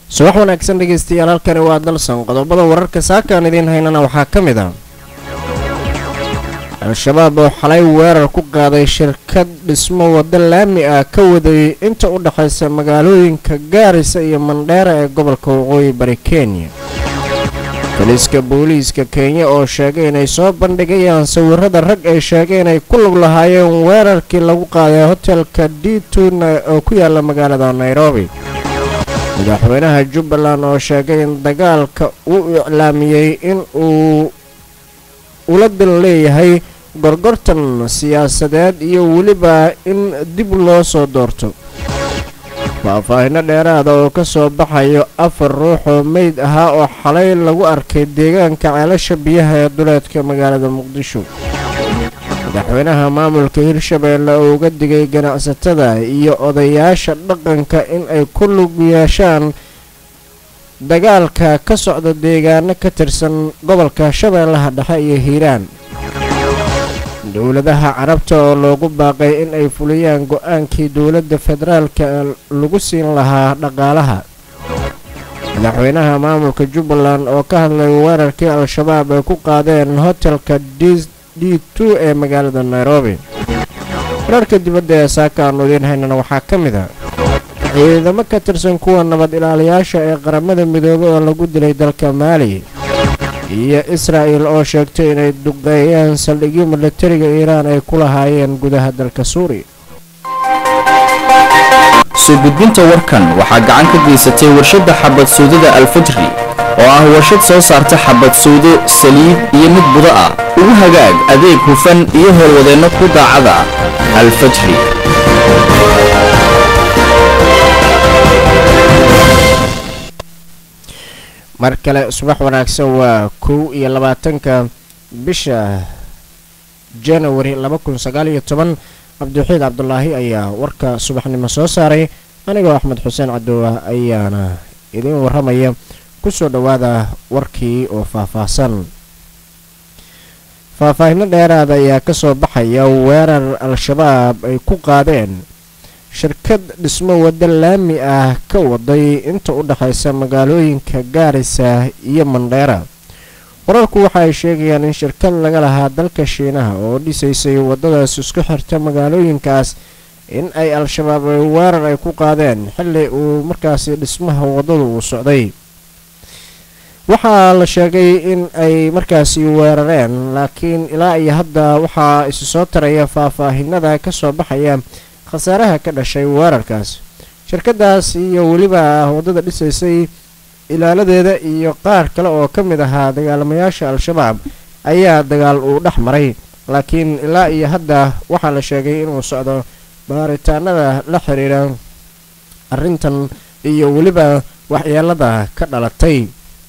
subax wanaagsan dhegeystayaal halkani waa dalsan qodobada wararka saakaan idiin haynana waxaa ka mid ah al-shabaab oo xalay weerar ku qaaday shirkad dhismo waddo laami ah ka waday inta u dhaxaysa magaalooyinka Gaarisa iyo Mandheera ee gobolka Waqooyi Bari Kenya. Booliiska booliiska Kenya oo sheegay inay soo bandhigayaan sawirrada rag ay sheegeen inay ku lug lahaayeen weerarkii lagu qaaday hotelka D2 oo ku yaala magaalada Nairobi. madaxweynaha Jubbaland oo sheegay in dagaalka uu iclaamiyay in uu ula dil leeyahay gorgortan siyaasadeed iyo weliba in dib loo soo doorto. faahfaahin dheeraad ah oo ka soo baxayo 4 ruux oo meyd ahaa oo xalay lagu arkay deegaanka ceelasha biyaha ee duleedka magaalada Muqdisho. madaxweynaha maamulka Hirshabeelle oo uga digay ganacsatada iyo odayaasha dhaqanka in ay ku lug yeeshaan dagaalka ka socda deegaano ka tirsan gobolka Shabeellaha Dhexe iyo Hiiraan. dowladaha Carabta oo loogu baaqay in ay fuliyaan go'aankii dowladda federaalka lagu siin lahaa dhaqaalaha. madaxweynaha maamulka Jubbaland oo ka hadlay weerarkii al-shabaab ay ku qaadeen hotelka D2 ee magaalada Nairobi. wararka dibadda ee saakaan idiin haynana waxaa ka mid ah ciidamo ka tirsan kuwa nabad ilaaliyaasha ee qaramada midoobay oo lagu dilay dalka Mali iyo Israa'iil oo sheegtay inay duqeeyeen saldhigyo militariga Iiraan ay ku lahaayeen gudaha dalka Suuriya. soo gudbinta warkan waxaa gacan ka geysatay warshadda xabad suudada Al-Fajri oo ah warshad soo saarta xabad suudo saliid iyo mid budo ah ugu hagaag adeeg hufan iyo howlwadeenno ku daacada Al-Fajri. mar kale subax wanaagsan waa 22 bisha January 2019 Abduxiid Cabdullaahi ayaa warka subaxnimo soo saaray anigoo Axmed Xuseen Cadoowa ayaana idin waramaya ku soo dhawaada warkii oo faahfaahsan. faahfaahin dheeraad ayaa ka soo baxaya weerar al-shabaab ay ku qaadeen shirkad dhismo waddo laami ah ka waday inta u dhaxaysa magaalooyinka Gaarisa iyo Mandheera. wararku waxa ay sheegayaan in shirkad laga lahaa dalka Shiinaha oo dhisaysay waddadaas isku xirta magaalooyinkaas in ay al-shabaab weerar ay ku qaadeen xilli uu markaasi dhismaha waddadu u socday. waxaa la sheegay in ay markaasi weerareen laakiin ilaa iyo hadda waxaa isu soo taraya faahfaahinada ka soo baxaya khasaaraha ka dhashay weerarkaas. shirkadaas iyo weliba waddada dhisaysay ilaaladeeda iyo qaar kale oo ka mid ahaa dagaalamayaasha al-shabaab ayaa dagaal uu dhex maray laakiin ilaa iyo hadda waxaa la sheegay inuu socdo baaritaanada la xiriira arrintan iyo weliba waxyeelada ka dhalatay.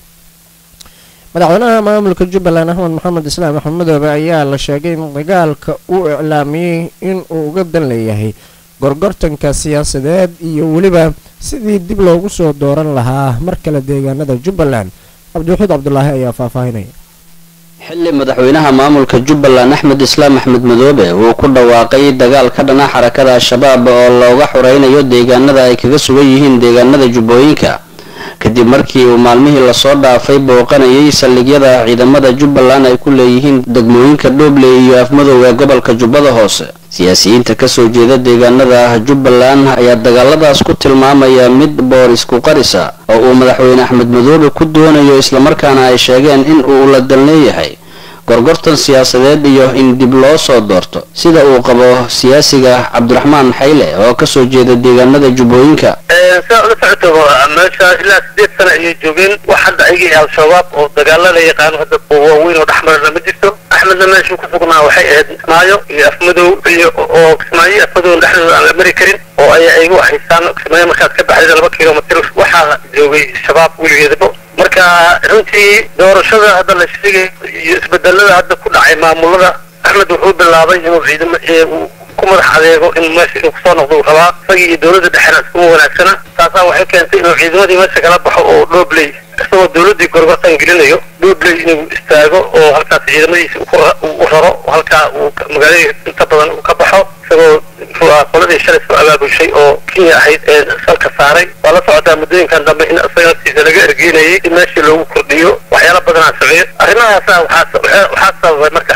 madaxweynaha maamulka Jubbaland Axmed Maxamed Islaam Maxamedow ayaa la sheegay in dagaalka uu iclaamiyay in uu uga dan leeyahay gorgortanka siyaasadeed iyo weliba sidii dib loogu soo dooran lahaa mar kale deegaanada Jubbaland. Abduxiid Cabdullaahi ayaa faahfaahinaya. xilli madaxweynaha maamulka Jubbaland Axmed Islaam Axmed Madoobe uu ku dhawaaqay dagaal ka dhana xarakada al-shabaab oo looga xureynayo deegaanada ay kaga sugan yihiin deegaanada Jubbooyinka kadib markii uu maalmihii la soo dhaafay booqanayay saldhigyada ciidamada Jubbaland ay ku leeyihiin degmooyinka Dooble iyo Afmadow ee gobolka Jubbada Hoose. siyaasiyiinta ka soo jeeda deegaanada Jubbaland ayaa dagaaladaas ku tilmaamaya mid booris ku qarisa oo uu madaxweyne Axmed Madoobe ku doonayo isla markaana ay sheegeen in uu la dan leeyahay gorgortan siyaasadeed iyo in dib loo soo doorto sida uu qabo siyaasiga Cabdiraxmaan Xayle oo ka soo jeeda deegaanada Jubbooyinka. meesha ilaa 8 sano ay joogeen wax hadda ayagii al-shabaab oo dagaalada yaqaan hadda waaweyn oo dhaxmarna ma jirto. axmedna meesha ku sugnaa waxay ahayd Kismaayo iyo Afmadow iyo oo Kismaayo Afmadow dhexdooda aan la mari karin oo ay ayagu haystaan Kismaayo markaad ka baxday 2 kiiloomitir waxaa joogay shabaab weligeedba. marka runtii doorashada hadda la sheegay iyo isbedelada hadda ku dhacay maamulada Axmed wuxuu bilaabay inuu ciidamo ku madax adeego in meesha uu soo noqdo rabaa isagii iyo dowladda dhexena isku wanaagsana taasoo waxay keentay inuu ciidamadii meesha kala baxo oo Dooble isagoo dowladii gorgortan gelinayo Dooble inuu istaago oo halkaas ciidamadiisa u raro halka uu magaalada inta badan uu ka baxo isagoo qoladii shalay soo abaabushay oo Kenya ahayd ee salka saaray wala socda mudooyinkan dambe in asaga geenayay in meeshii loogu kordhiyo waxyaalo badan aan sameeyo arrimahaasa waxaa sababay marka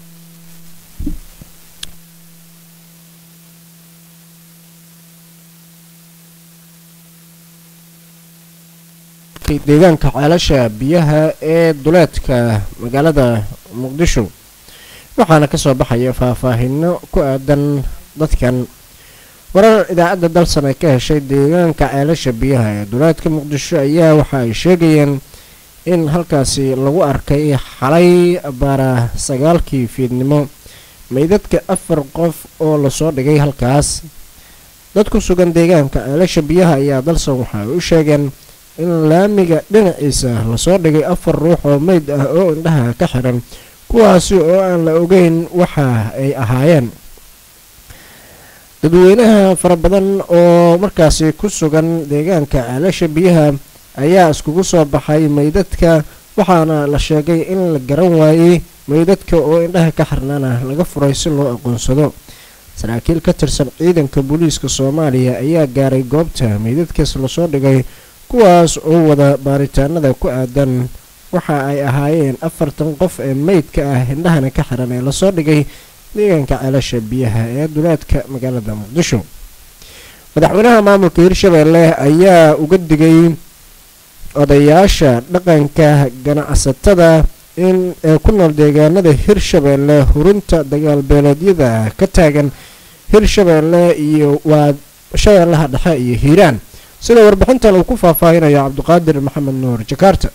deegaanka ceelasha biyaha ee duleedka magaalada muqdisho waxaana ka soo baxaya faahfaahino ku aadan dadkan warar idaacadda dalsan ay ka heshay deegaanka ceelasha biyaha ee duleedka muqdisho ayaa waxa ay sheegayeen in halkaasi lagu arkay xalay baara 9 fiidnimo meydadka 4 qof oo lasoo dhigay halkaas dad ku sugan deegaanka ceelasha biyaha ayaa dalsan waxa ay u sheegeen in laamiga dhinaciisa lasoo dhigay 4 ruux oo meyd ah oo indhaha ka xiran kuwaasi oo aan la ogeyn waxa ay ahaayeen dadweynaha fara badan oo markaasi ku sugan deegaanka ceelasha biyaha ayaa iskugu soo baxay meydadka waxaana la sheegay in la garan waayey meydadka oo indhaha ka xirnaana laga furay si loo aqoonsado saraakiil ka tirsan ciidanka booliiska Soomaaliya ayaa gaaray goobta meydadkaas lasoo dhigay kuwaas oo wada baaritaanada ku aadan waxa ay ahaayeen 40 qof ee meydka ah indhahana ka xiran ee lasoo dhigay deegaanka ceelasha biyaha ee duleedka magaalada muqdisho madaxweynaha maamulka Hirshabelle ayaa uga digay odayaasha dhaqanka ganacsatada in ku nool deegaanada Hirshabelle hurunta dagaal beeleedyada ka taagan Hirshabelle iyo waa shabeellaha dhexe iyo Hiiraan sida warbixintan uu ku faahfaahinayo Cabdiqaadir Maxamed Nuur Jakarta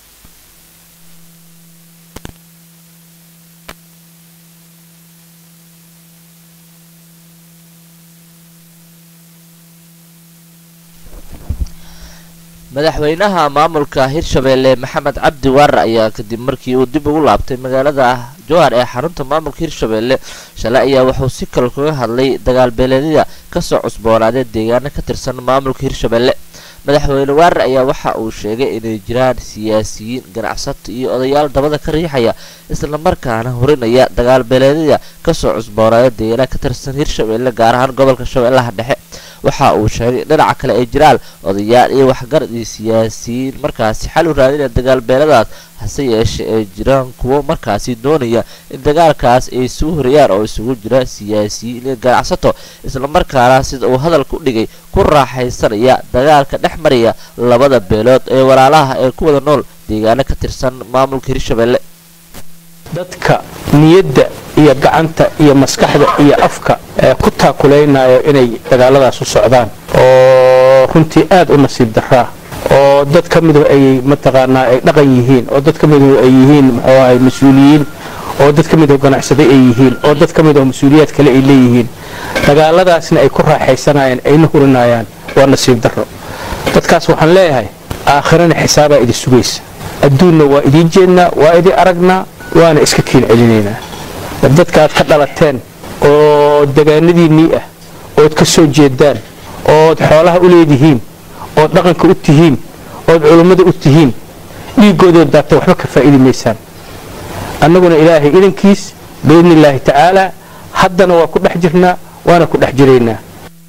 madaxweynaha maamulka Hirshabelle Maxamed Cabdi Waare ayaa kadib markii uu dib ugu laabtay magaalada Jowhar ee xarunta maamulka Hirshabelle shalay ayaa wuxuu si kale kaga hadlay dagaal beeleedyada ka soo cusboonaaday deegaano ka tirsan maamulka Hirshabelle madaxweyne Waare ayaa waxa uu sheegay inay jiraan siyaasiyiin ganacsato iyo odayaal dabada ka riixaya isla markaana horinaya dagaal beeleedyada ka soo cusboonaaday deegaano ka tirsan Hirshabelle gaar ahaan gobolka Shabeellaha Dhexe waxa uu sheegay dhinaca kale ay jiraan odayaal iyo waxgarad iyo siyaasiyiin markaasi xal u raadinaya dagaal beeladaas hase yeeshee ay jiraan kuwo markaasi doonaya in dagaalkaas ay soo horiyaan oo isugu jira siyaasiyiin iyo ganacsato isla markaana sida uu hadalka u dhigay ku raaxaysanaya dagaalka dhex maraya labada beelood ee walaalaha ee ku wada nool deegaano ka tirsan maamulka Hirshabelle dadka niyadda iyo gacanta iyo maskaxda iyo afka ku taakuleynaayo inay dagaaladaas u socdaan oo runtii aad u nasiib daraa oo dad ka mid ay mataqaanaa ay dhaqan yihiin oo dad ka mid ay yihiin muxuu ahay mas'uuliyiin oo dad ka mid oo ganacsade ay yihiin oo dad ka mid oo mas'uuliyad kale ay leeyihiin dagaaladaasna ay ku raaxaysanayaan ayna hurinayaan waa nasiib daro dadkaas waxaan leeyahay aakhirana xisaabaa idin sugaysa adduunna waa idin jeednaa waa idin aragnaa waana iska kiin celinaynaa dadka aad ka dhalateen oo deegaanadiinii ah ood ka soo jeedaan ood xoolaha u leedihiin ood dhaqanka u tihiin ood culummada u tihiin dhiigoodood daata waxba ka faa'iidi maysaan annaguna ilaahay idankiis biidni illaahi tacaalaa haddana waa ku dhex jirnaa waana ku dhex jiraynaa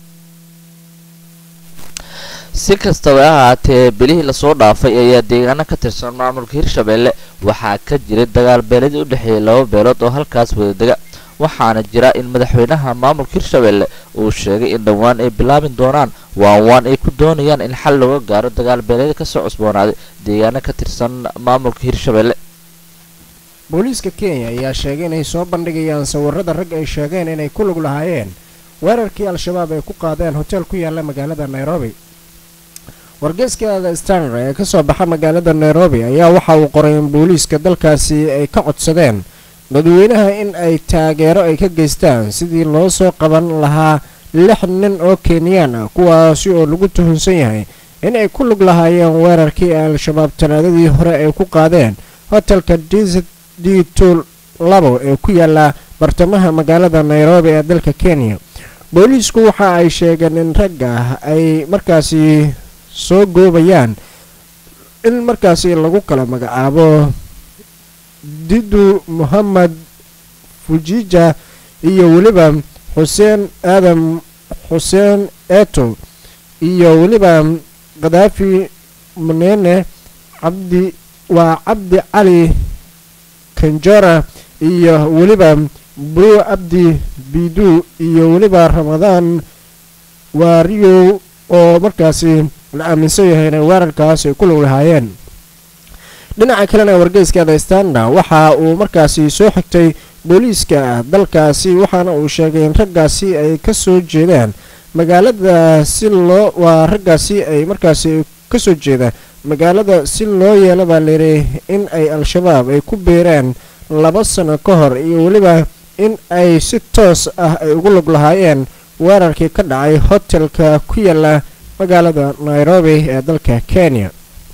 si kastaba ahaatee bilihii lasoo dhaafay ayaa deegaano ka tirsan maamulka Hirshabelle waxaa ka jiray dagaal beeleed u dhexeeyay laba beelood oo halkaas wada dega waxaana jira in madaxweynaha maamulka Hirshabelle uu sheegay in dhawaan ay bilaabin doonaan waan ay ku doonayaan in xal looga gaaro dagaal beeleed ka soo cusboonaaday deegaano ka tirsan maamulka Hirshabelle booliiska Kenya ayaa sheegay inay soo bandhigayaan sawirrada rag ay sheegeen inay ku lug lahaayeen weerarkii al-shabaab ay ku qaadeen hotel ku yaala magaalada Nairobi wargeyska The Standard ee ka soo baxa magaalada Nairobi ayaa waxa uu qoray in booliiska dalkaasi ay ka codsadeen dadweynaha in ay taageero ay ka geystaan sidii loo soo qaban lahaa 6 nin oo Kenyan ah kuwaasi oo lagu tuhunsan yahay in ay ku lug lahaayeen weerarkii al-shabaab talaadadii hore ay ku qaadeen hotelka D2 ee ku yaala bartamaha magaalada Nairobi ee dalka Kenya booliisku waxa ay sheegeen in ragga ay markaasi soo goobayaan in markaasi lagu kala magacaabo Didu Muhammad Fujija iyo waliba Hussein Adam Hussein Eto iyo waliba Gaddafi Munene cabdi cali kanjora iyo weliba buru abdi bidu iyo weliba ramadaan waariyow oo markaasi la aaminsan yahay inay weerarkaas ay ku lug lahaayeen. dhinaca kalena wargeyska The Standard waxa uu markaasi soo xigtay booliiska dalkaasi waxaana uu sheegay in raggaasi ay ka soo jeedaan magaalada raggaasi ay markaasi ka soo jeeda magaalada si loo yeelo baa layidhi in ay al-shabaab ay ku beereen 2 sano ka hor iyo weliba in ay si toos ah ay ugu lug lahaayeen weerarkii ka dhacay hotelka ku yaala magaalada Nairobi ee dalka Kenya.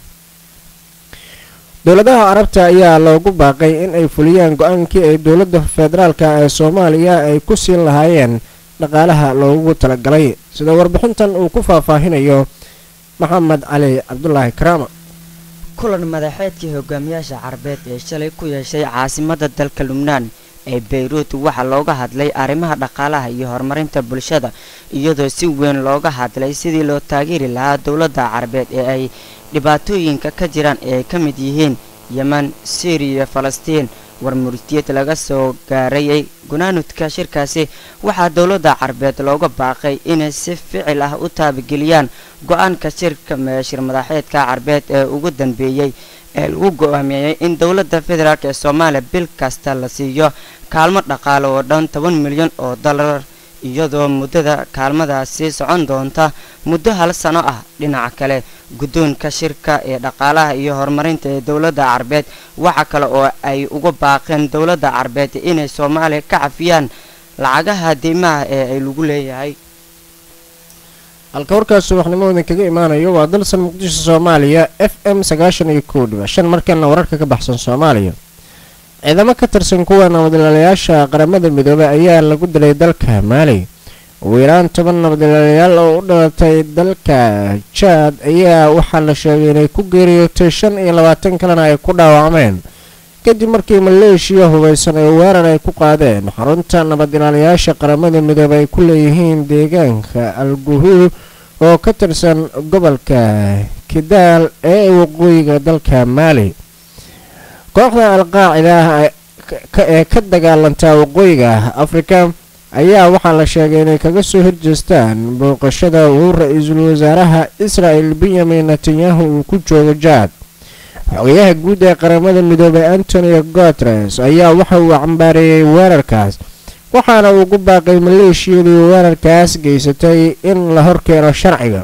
dowladaha carabta ayaa loogu baaqay in ay fuliyaan go-aankii ay dowladda federaalka ee Soomaaliya ay ku siin lahaayeen dhaqaalaha loogu talagalay sida warbixintan uu ku faahfaahinayo maxamed cali cabdulaahi karaama. kulan madaxeedkii hogaamiyaasha carbeed ee shalay ku yeeshay caasimadda dalka Lubnaan ee Beirut waxaa looga hadlay arrimaha dhaqaalaha iyo horumarinta bulshada iyadoo si weyn looga hadlay sidii loo taageeri lahaa dowladda carbeed ee ay dhibaatooyinka ka jiraan ee ka mid yihiin Yemen, Syria, Falastiin. warmurtiyeed laga soo gaarayay gunaanudka shirkaasi waxaa dowladda carbeed looga baaqay inay si ficil ah u taabageliyaan go-aanka shir madaxeedka carbeed ee ugu dambeeyay ee lagu go'aamiyay in dowladda federaalk ee Soomaaliya bil kasta la siiyo kaalmo dhaqaale oo dhan 10 milyan oo dollar iyadoo muddada kaalmadaasi socon doonta muddo 1 sano ah. dhinaca kale guddoonka shirka ee dhaqaalaha iyo horumarinta ee dowladda carbeed waxa kale oo ay uga baaqeen dowladda carbeed inay Soomaaliya ka cafiyaan lacagaha deymaha ee ay lagu leeyahay. halka warkaas subaxnimada kaga imaanayo waa dalsan Muqdisho Soomaaliya FM 91.5 markana wararka ka baxsan Soomaaliya. ciidamo ka tirsan kuwa nabadgelyada qaramada midoobay ayaa lagu dilay dalka Mali. ugu yaraan 10 nabadgelyaal oo u dhalatay dalka Chad ayaa waxaa la sheegay inay ku geeriyootay 25 kalena ay ku dhaawacmeen kadib markii maleeshiya hubeysan ay weerar ay ku qaadeen xarunta nabadgelyada qaramada midoobay ay ku leeyihiin deegaanka Al-Guhul oo ka tirsan gobolka Kidal ee waqooyiga dalka Mali. kooxda Al-Qaacida ee ka dagaalanta waqooyiga Afrika ayaa waxaa la sheegay inay kaga soo horjeestaan booqashada uu ra'iisul wasaaraha Israel Benjamin Netanyahu uu ku joogo Chad. xogayaha guud ee qaramada midoobay Antonio Guterres ayaa waxa uu cambaareeyay weerarkaas waxaana uu ugu baaqay maleeshiyadii weerarkaas geysatay in la horkeeno sharciga.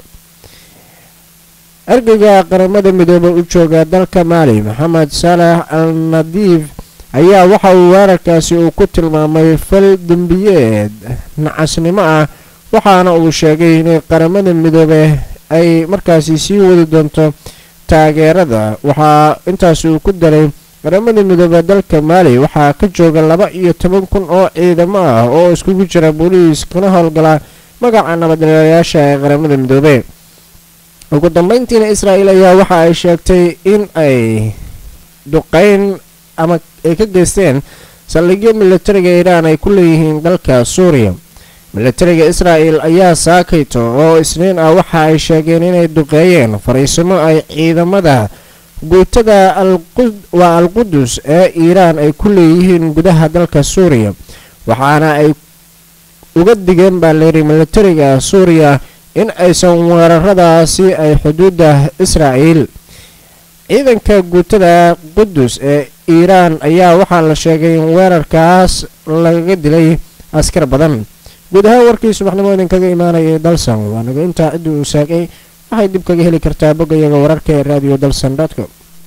ergeyga qaramada midoobay u jooga dalka Mali Maxamed Salah Al-Nadiif ayaa waxa uu weerarkaasi uu ku tilmaamay fal dambiyeed nacasnimo ah waxaana uu sheegay in qaramada midoobay ay markaasi sii wadi doonto taageerada. waxaa intaas uu ku daray qaramada midoobay dalka Mali waxaa ka jooga 12,000 oo ciidamo ah oo iskugu jira booliis kana howlgala magaca nabadgelyada ee qaramada midoobay. ugu dambeyntiina Israel ayaa waxa ay sheegtay in ay duqeyn ama ay ka geysteen saldhigyo militariga Iran ay ku leeyihiin dalka Suuriya. militariga Israel ayaa saakayto oo isniin ah waxa ay sheegeen inay duqeeyeen fariisimo ay ciidamada guutada Al-Qudus ee Iran ay ku leeyihiin gudaha dalka Suuriya waxaana ay uga digeen baa leeyahay militariga Suuriya in aysan weeraradaasi ay xuduudda Israel. ciidanka guutada Qudus ee Iran ayaa waxaa la sheegay in weerarkaas laga dilay askar badan. guud ahaan warkii subaxnimo idinkaga imaanayay dalsan waa naga intaa cidii uu saagay waxay dib kaga heli kartaa boggayaga wararka ee radio dalsan.com.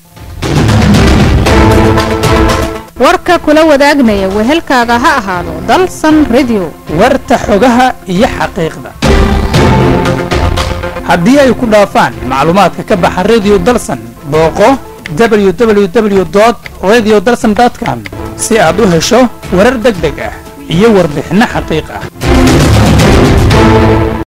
warka kula wadaagnaya wehelkaaga ha ahaado dalsan radio warta xogaha iyo xaqiiqda haddii ay ku dhaafaan macluumaadka ka baxa radio dalsan booqo www.radiodalsan.com si aad u hesho warar degdeg ah iyo warbixino xaqiiq ah.